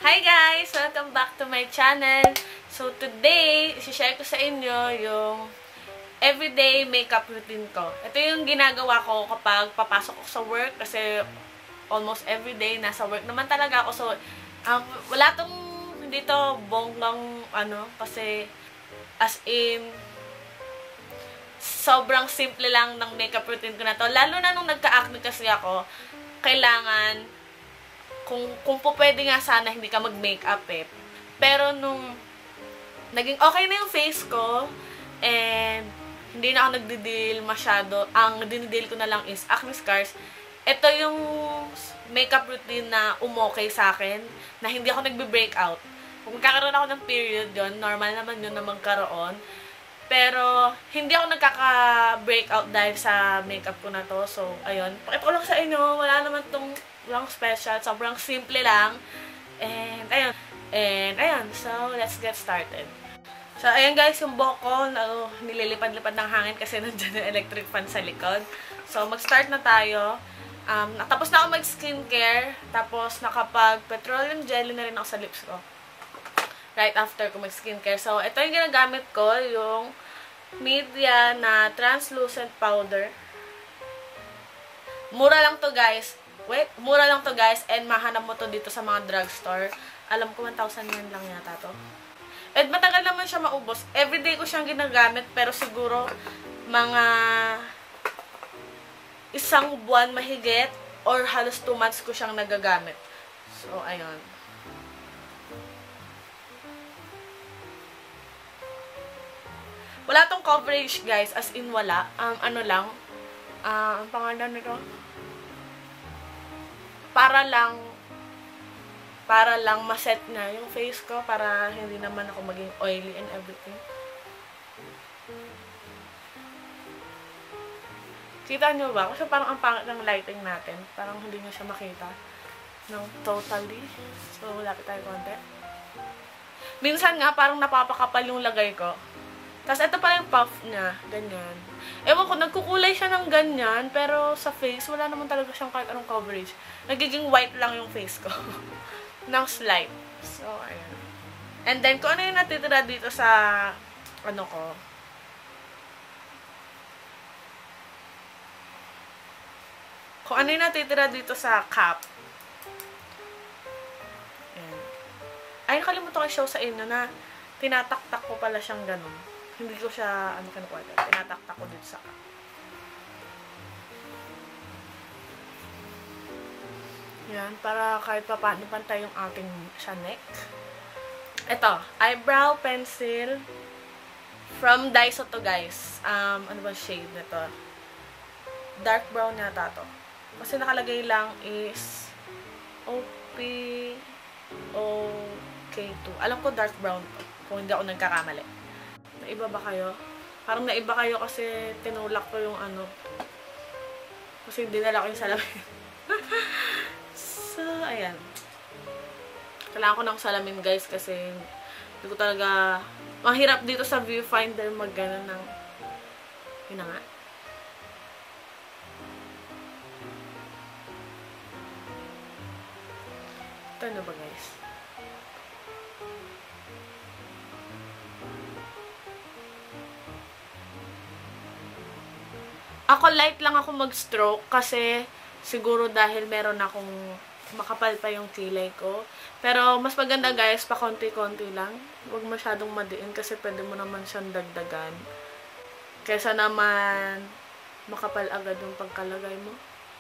Hi guys! Welcome back to my channel. So today, isi-share ko sa inyo yung everyday makeup routine ko. Ito yung ginagawa ko kapag papasok ko sa work kasi almost everyday nasa work naman talaga ako. So wala tong hindi to bonggang kasi as in sobrang simple lang ng makeup routine ko na to. Lalo na nung nagka-acne kasi ako, kailangan kung po pwede nga sana hindi ka mag-makeup eh. Pero nung naging okay na yung face ko and hindi na ako nagdi-deal masyado, ang dinideal ko na lang is acne scars. Ito yung makeup routine na umokay sa akin, na hindi ako nagbe-breakout. Kung magkakaroon ako ng period yon, normal naman yun na magkaroon. Pero, hindi ako nagkaka-breakout dahil sa makeup ko na to. So, ayun. Pakita ko lang sa inyo. Wala naman tong walang special. Sobrang simple lang. And, ayun. So, let's get started. So, ayun guys, yung buhok ko, nililipad-lipad ng hangin kasi nandiyan yung electric fan sa likod. So, mag-start na tayo. Tapos na ako mag-skincare. Tapos, nakapag-petroleum jelly na rin ako sa lips ko. Right after ko mag-skincare. So, ito yung ginagamit ko, yung Media na translucent powder. Mura lang to guys. Mura lang to guys. And mahanap mo to dito sa mga drugstore. Alam ko 1,000 yen lang yata to. And matagal naman siya maubos. Everyday ko siyang ginagamit. Pero siguro, mga isang buwan mahigit or halos 2 months ko siyang nagagamit. So, ayun. Wala tong coverage, guys. As in, wala. Ano lang. Ang pangalan nito. Para lang maset na yung face ko. Para hindi naman ako maging oily and everything. Kita nyo ba? Kasi parang ang pangit ng lighting natin. Parang hindi nyo siya makita. No, totally. So, lapit tayo konti. Minsan nga, parang napapakapal yung lagay ko. Tapos, ito pa yung puff niya. Ganyan. Ewan ko, nagkukulay siya ng ganyan. Pero, sa face, wala naman talaga siyang kahit anong coverage. Nagiging white lang yung face ko. Ng slight. So, ayan. And then, kung ano yung natitira dito sa, ko. Kung ano yung natitira dito sa cap. Ayan. Ay, nakalimutan ko show sa inyo na tinataktak ko pala siyang ganun. Hindi ko siya, kinukuha. Tinataktak ko dito sa cup. Yan, para kahit pa paano pantay yung ating sa neck. Ito, eyebrow pencil from Daiso to guys. Ano ba shade nito? Dark brown yata to. Kasi nakalagay lang is OPOK2. Alam ko dark brown to, kung hindi ako nagkakamali. Naiba ba kayo? Parang naiba kayo kasi tinulak ko yung kasi dinala ko yung salamin. So, ayan. Kailangan ko ng salamin guys kasi hindi ko talaga mahirap dito sa viewfinder mag-gana ng yun na nga. Ito na ba guys? Ako light lang ako mag-stroke kasi siguro dahil meron akong makapal pa yung kilay ko. Pero mas maganda guys, pa konti-konti lang. Huwag masyadong madiin kasi pwede mo naman siyang dagdagan. Kesa naman makapal agad yung pagkalagay mo.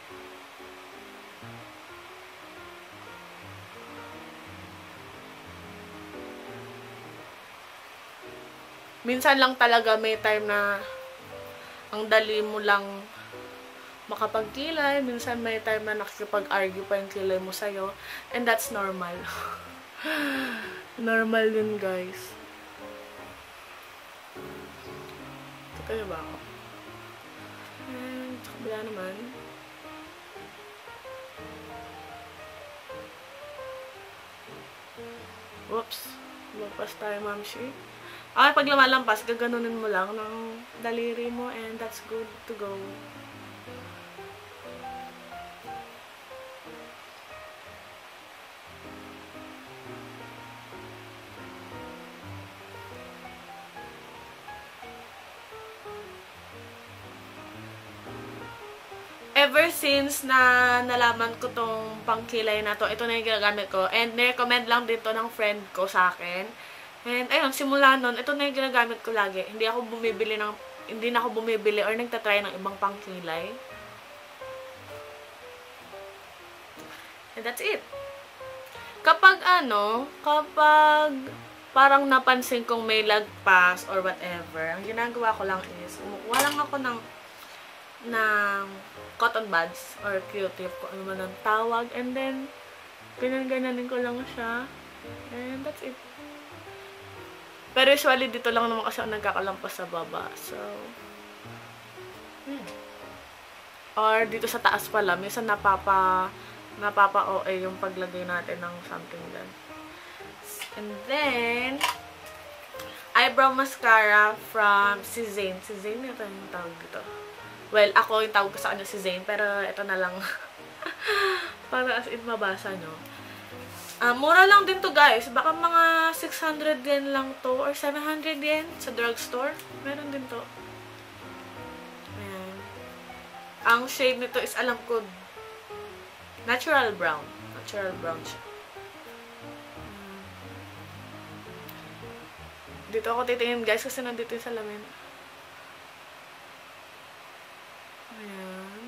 Minsan lang talaga may time na ang dali mo lang makapagkilay. Minsan may time na nakikipag-argue pa yung kilay mo sa'yo. And that's normal. Normal yun, guys. Ito ba ako? And, kabila naman. Whoops. Lumpas tayo, mamshi. Pag lumalampas, gaganunin mo lang ng daliri mo and that's good to go. ever since na nalaman ko tong pangkilay na to, ito na yung ginagamit ko. And nirecommend lang din to ng friend ko sa akin. And ayun, simula nun, ito na yung ginagamit ko lagi. Hindi na ako bumibili or nagtatry ng ibang pangkilay. And that's it. Kapag parang napansin kong may lagpas or whatever, ang ginagawa ko lang is, umukuha lang ako ng cotton buds or Q-tip, kung ano man ang tawag, and then ganyan-ganyanin ko lang siya, and that's it. Pero usually dito lang naman kasi ako nagkakalampas sa baba, so or dito sa taas pala, minsan napapa-OA yung paglagay natin ng something dyan. And then eyebrow mascara from si Zane. Si Zane, ito yung tawag dito. Well, ako yung tawag ko sa kanya si Zane, pero ito na lang. Para as in mabasa nyo. Mura lang din to guys. Baka mga 600 yen lang to or 700 yen sa drugstore. Meron din to. Ayan. Ang shade nito is, alam ko, natural brown. Natural brown siya. Dito ako titingin guys kasi nandito yung salamin. Ayan.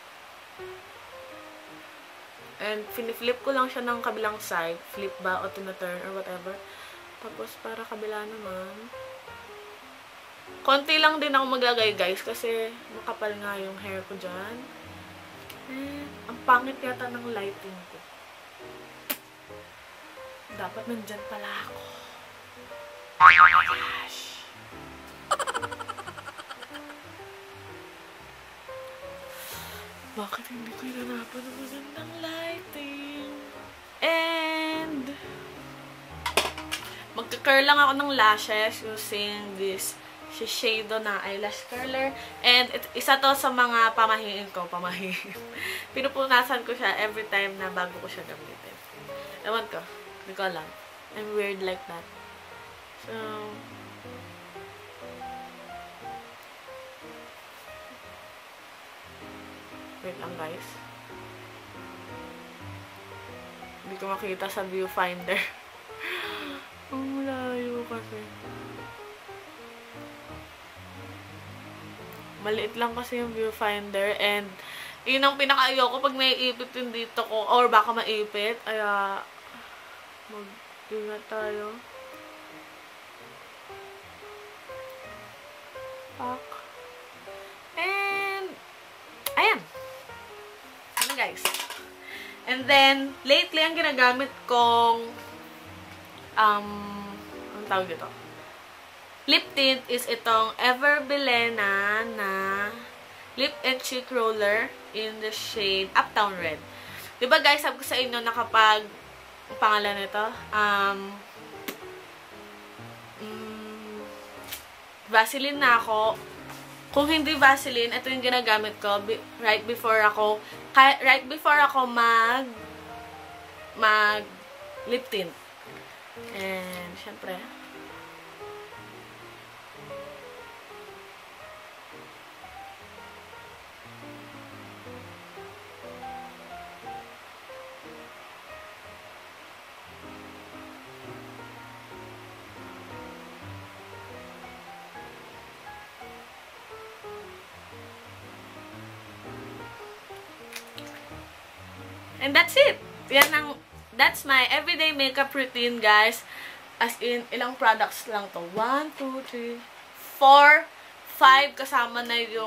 And piniflip ko lang siya ng kabilang side. Flip ba o tinaturn or whatever. Tapos para kabila naman. Konti lang din ako maglagay guys kasi makapal nga yung hair ko dyan. And ang pangit yata ng lighting ko. Dapat nandyan pala ako. Oh my gosh. Bakit hindi ko hinanapan ng magandang lighting? And magka-curl lang ako ng lashes using this Shiseido na eyelash curler. And isa to sa mga pamahiin ko. Pinupunasan ko siya every time na bago ko siya gamitin. Ewan ko. Hindi ko alam. I'm weird like that. So, wait lang guys. Hindi ko makita sa viewfinder. Ang layo kasi. Maliit lang kasi yung viewfinder and yun ang pinaka-ayoko pag may ipit yung dito ko or baka maipit. Kaya mag-ingat tayo. Fuck. And ayan. Ano guys. And then, lately, ang ginagamit kong ang tawag dito? Lip tint is itong Everbilena na lip and cheek roller in the shade Uptown Red. Diba guys, sabi ko sa inyo na kapag ang pangalan nito, Vaseline na ako. Kung hindi Vaseline, ito yung ginagamit ko right before ako mag lip tint. And syempre and that's it. That's my everyday makeup routine, guys. As in, ilang products lang to? 1, 2, 3, 4, 5 kasama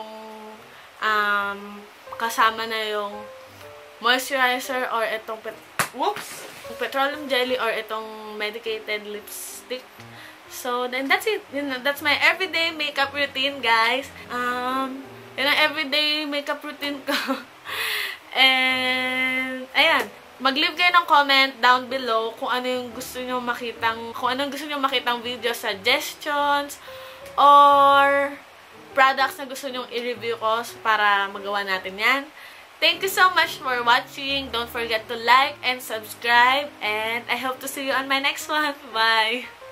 na yung moisturizer or itong petroleum jelly or itong medicated lipstick. So, then that's it. That's my everyday makeup routine, guys. Yun ang everyday makeup routine ko. And, ayan. Mag-leave kayo ng comment down below kung ano yung gusto nyo makitang video suggestions or products na gusto nyo i-review ko para magawa natin yan. Thank you so much for watching. Don't forget to like and subscribe. And I hope to see you on my next one. Bye!